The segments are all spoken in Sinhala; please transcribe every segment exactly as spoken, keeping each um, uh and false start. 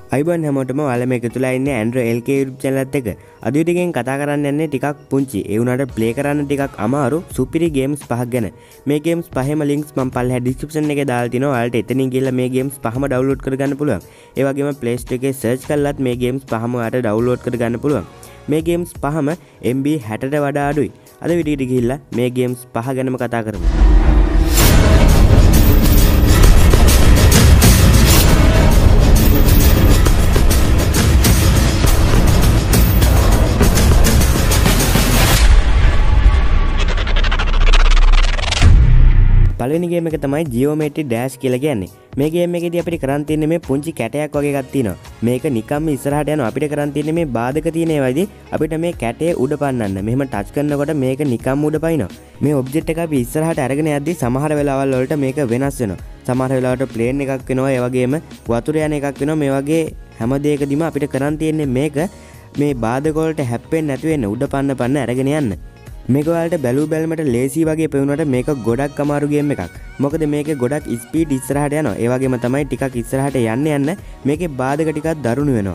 අයිබෝන් හැමෝටම ඔයාලා මේක තුලා ඉන්නේ Android L K YouTube channel එකත් එක්ක. අද විදිහකින් කතා කරන්න යන්නේ ටිකක් පුංචි. ඒ වුණාට play කරන්න ටිකක් අමාරු සුපිරි games පහක් ගැන. මේ games පහේම links මම පල්ලෙහා description එකේ දාලා තිනවා. ඔයාලට එතනින් ගිහලා මේ games පහම download කරගන්න පුළුවන්. ඒ වගේම Play Store එකේ search කරලත් මේ games පහම ඔයාලට download කරගන්න පුළුවන්. මේ games පහම M B හැටට වඩා අඩුයි. අද විදිහට ගිහිල්ලා මේ games පහ ගැනම කතා කරමු. පළවෙනි ගේම් එක තමයි Geometry Dash කියලා කියන්නේ. මේ ගේම් එකේදී අපිට කරන් තියෙන්නේ මේ පුංචි කැටයක් වගේ එකක් තියෙනවා. මේක නිකම්ම ඉස්සරහට යනවා. අපිට කරන් තියෙන්නේ මේ බාධක තියෙන ඒවායිදී අපිට මේ කැටේ උඩ පන්නන්න. මෙහෙම ටච් කරනකොට මේක නිකම්ම උඩ පනිනවා. මේ ඔබ්ජෙක්ට් එක අපි ඉස්සරහට අරගෙන යද්දී සමහර වෙලාවල් වලට මේක වෙනස් වෙනවා. සමහර වෙලාවට ප්ලේන් එකක් වෙනවා. ඒ වගේම වතුර යන එකක් වෙනවා. මේ වගේ හැම දෙයකදීම අපිට කරන් තියෙන්නේ මේක මේ බාධක වලට හැප්පෙන්නේ නැති වෙන්න උඩ පන්න පන්න අරගෙන යන්න. මේක ඔයාලට බැලු බැලමට ලේසි වගේ පෙවුනට මේක ගොඩක් අමාරු ගේම් එකක්. මොකද මේකේ ගොඩක් ස්පීඩ් ඉස්සරහට යනවා. ඒ වගේම තමයි ටිකක් ඉස්සරහට යන්න යන්න මේකේ බාධක ටිකක් දරුණු වෙනවා.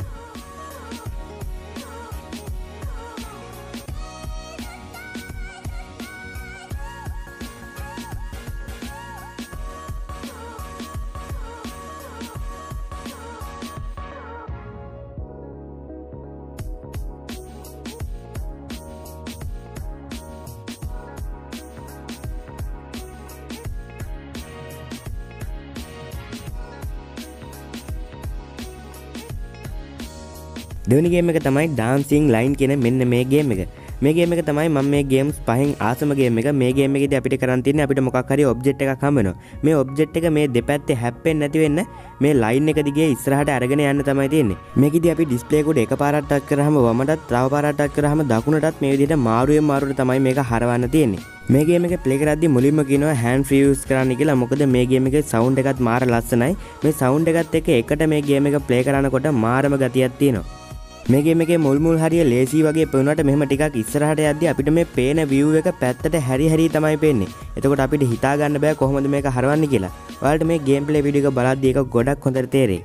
දෙවෙනි ගේම් එක තමයි Dancing Line කියන මෙන්න මේ ගේම් එක. මේ ගේම් එක තමයි මම මේ ගේම්ස් පහෙන් ආසම ගේම් එක. මේ ගේම් එකේදී අපිට කරන් තියෙන්නේ අපිට මොකක් හරි ඔබ්ජෙක්ට් එකක් හම්බ වෙනවා. මේ ඔබ්ජෙක්ට් එක මේ දෙපැත්තේ හැප්පෙන්නේ නැති වෙන්න මේ ලයින් එක දිගේ ඉස්සරහට අරගෙන යන්න තමයි තියෙන්නේ. මේකෙදී අපි ඩිස්ප්ලේ එකට එකපාරක් ටච් කරාම වමටත් තව පාරක් ටච් කරාම දකුණටත් මේ විදිහට මාරුවෙන් මාරුවට තමයි මේක හරවන්න තියෙන්නේ. මේ ගේම් එක ප්ලේ කරද්දී මුලින්ම කියනවා hand free use කරන්න කියලා. මොකද මේ ගේම් එකේ සවුන්ඩ් එකත් මාර ලස්සනයි. මේ සවුන්ඩ් එකත් එක්ක එකට මේ ගේම් එක ප්ලේ කරනකොට මාරම ගතියක් තියෙනවා. මේ ගේම් එකේ මුල් මුල් හරිය ලේසි වගේ පෙවුනට මෙහෙම ටිකක් ඉස්සරහට යද්දී අපිට මේ පේන view එක පැත්තට හැරි හැරි තමයි පේන්නේ. එතකොට අපිට හිතා ගන්න බෑ කොහොමද මේක හරවන්නේ කියලා. ඔයාලට මේ ගේම් ප්ලේ වීඩියෝ එක බලද්දී ඒක ගොඩක් හොඳට තේරෙයි.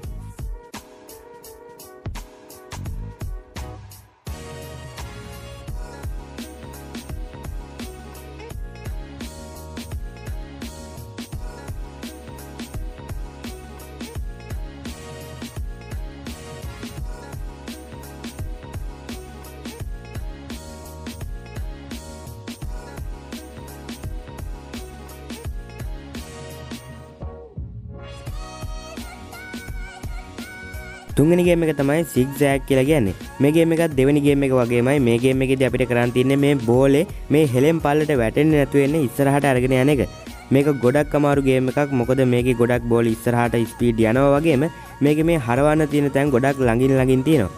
තුන්වෙනි ගේම් එක තමයි Zigzag කියලා කියන්නේ. මේ ගේම් එකත් දෙවෙනි ගේම් එක වගේමයි. මේ ගේම් එකේදී අපිට කරන් තියන්නේ මේ බෝලේ මේ හෙලෙන් පල්ලට වැටෙන්නේ නැතු වෙන්නේ ඉස්සරහට අරගෙන යන එක. මේක ගොඩක් අමාරු ගේම් එකක්. මොකද මේකේ ගොඩක් බෝල ඉස්සරහට ස්පීඩ් යනවා වගේම මේකේ මේ හරවන්න තියෙන තැන් ගොඩක් ළඟින් ළඟින් තියෙනවා.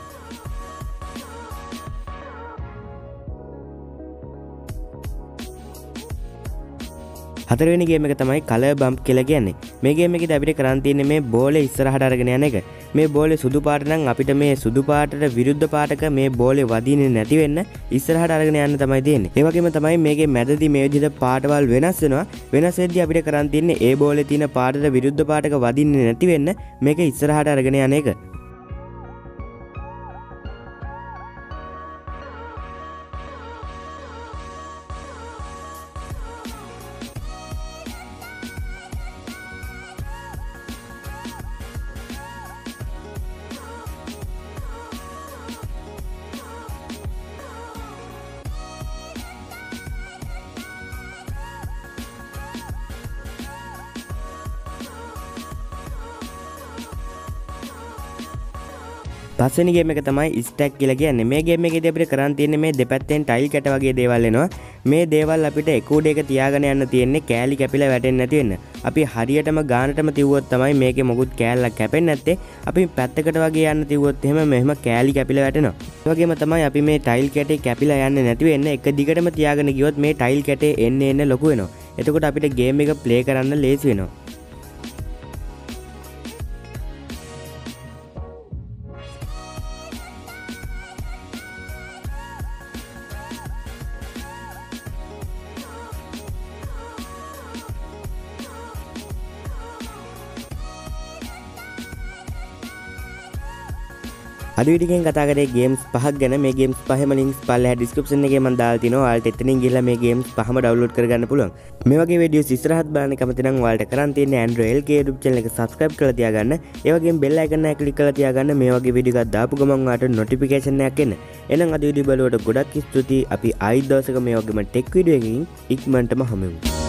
හතරවෙනි ගේම් එක තමයි Color Bump කියලා කියන්නේ. මේ ගේම් එකේදී අපිට කරන් තියෙන්නේ මේ බෝලේ ඉස්සරහට අරගෙන යන එක. මේ බෝලේ සුදු පාට නම් අපිට මේ සුදු පාටට විරුද්ධ පාටක මේ බෝලේ වදින්නේ නැති වෙන්න ඉස්සරහට අරගෙන යන්න තමයි තියෙන්නේ. ඒ වගේම තමයි මේකේ මැදදී මේ විදිහට පාටවල් වෙනස් වෙනවා. වෙනස් වෙද්දී අපිට කරන් තියෙන්නේ ඒ බෝලේ තියෙන පාටට විරුද්ධ පාටක වදින්නේ නැති වෙන්න මේක ඉස්සරහට අරගෙන යන එක. පස්වෙනි ගේම් එක තමයි ස්ටැක් කියලා කියන්නේ. මේ ගේම් එකේදී අපිට කරන් තියෙන්නේ මේ දෙපැත්තෙන් ටයිල් කැට වගේ දේවල් එනවා. මේ දේවල් අපිට එක උඩ එක තියාගෙන යන්න තියෙන්නේ කෑලි කැපිලා වැටෙන්නේ නැති වෙන්න. අපි හරියටම ගානටම තියුවොත් තමයි මේකේ මොකුත් කෑල්ලක් කැපෙන්නේ නැත්තේ. අපි පැත්තකට වගේ යන්න තියුවොත් එහෙම මෙහෙම කෑලි කැපිලා වැටෙනවා. ඒ වගේම තමයි අපි මේ ටයිල් කැටේ කැපිලා යන්නේ නැති වෙන්න එක දිගටම තියාගෙන ගියොත් මේ ටයිල් කැටේ එන්න එන්න ලොකු වෙනවා. එතකොට අපිට ගේම් එක ප්ලේ කරන්න ලේසි වෙනවා. අද වීඩියෝ එකෙන් කතා කරේ ගේම්ස් පහක් ගැන. මේ ගේම්ස් පහේම ලින්ක්ස් පල්ලෙහා ඩිස්ක්‍රිප්ෂන් එකේ මම දාලා තිනවා. ඔයාලට එතනින් ගිහලා මේ ගේම්ස් පහම ඩවුන්ලෝඩ් කරගන්න පුළුවන්. මේ වගේ වීඩියෝස් ඉස්සරහත් බලන්න කැමති නම් ඔයාලට කරන් තියෙන්නේ Android L K YouTube channel එක subscribe කරලා තියාගන්න. ඒ වගේම bell icon එක click කරලා තියාගන්න. මේ වගේ වීඩියෝ එකක් දාපු ගමන් ඔයාලට notification එකක් එන්න. එහෙනම් අද වීඩියෝ බලුවට ගොඩක් ස්තුතියි. අපි ආයිත් දවසක මේ වගේම tech වීඩියෝ එකකින් ඉක්මනටම හමු වෙමු.